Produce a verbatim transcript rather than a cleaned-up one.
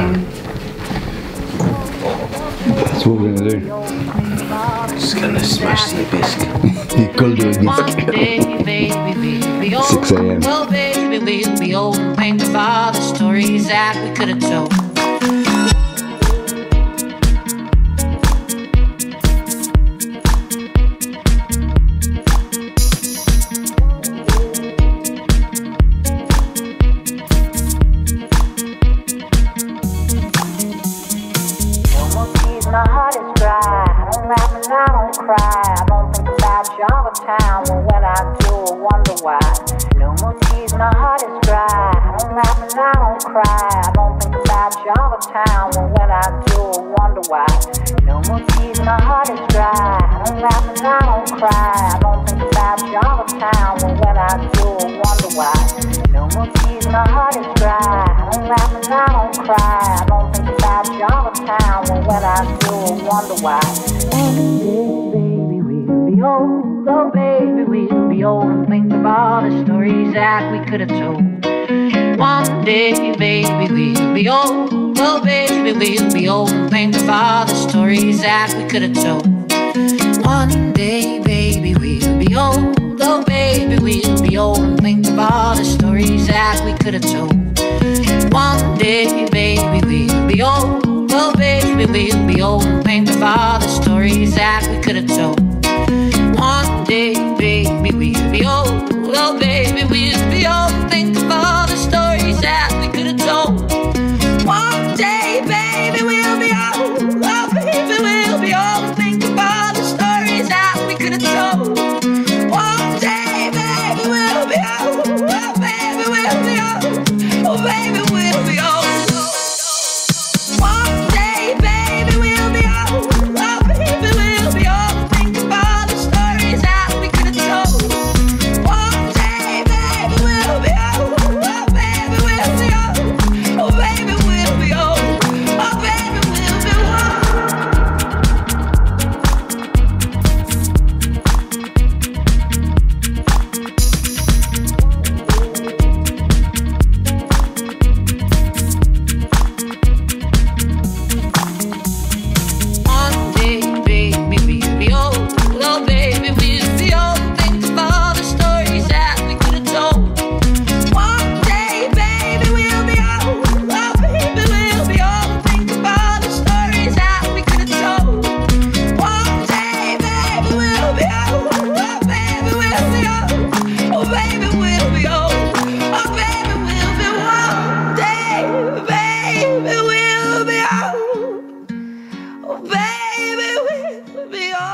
That's what we're gonna do. Just gonna smash the biscuit. You gotta do a One biscuit. day, baby, we'll be old. six a m Well, baby, we'll be old and think of all the stories that we could have told. My heart is dry. I don't laugh and I don't cry. I don't think about you all the time. Well, when I do, I wonder why. No more tears, my heart is dry. I don't laugh and I don't cry. I don't think about you all the time. Well, when I do, I wonder why. No more tears, my heart is dry. I don't laugh and I don't cry. I don't think about you all the time. Well, when I do, I wonder why. No more tears, my heart is dry. I don't laugh and I don't cry. I don't think about you all the time. Well, when I do, I wonder why. One day, baby, we'll be old. Oh, baby, we'll be old and think of all the stories that we could have told. One day, baby, we'll be old. Oh, baby, we'll be old and think of all the stories that we could have told. One day, baby, we'll be old. Oh, baby, we'll be old and think of all the stories that we could have told. One day, baby, we'll be old. Oh, baby, we'll be old and think of all the stories that we could have told. One day, baby, we'll be old. Oh, baby, we'll be old and think of all the stories that we could have told. One day, baby, we'll be old. Oh, baby, we'll be old and think of all the stories that we could have told. One day, baby, we'll be old. Oh, baby, we'll be old. Oh, baby, we'll be old. One day, baby, we'll be old. Oh, baby, we'll be old. Think of all the stories that we could have told. One day, baby, we'll be old. Oh, baby, we'll be old. Oh, baby, we'll be old. Oh, baby, we'll be One day, baby, we'll be old. Oh, baby, we'll be old. Think of all the stories that we could have told. One day, baby, we'll be old. Oh, baby, we'll be old. Think of all the stories that we could have told. One day, baby, we'll be old. Oh, baby, we'll be old. Oh, baby, we'll be old. Oh, baby, we'll be one day, baby, we'll be old. Oh, baby, we'll be old.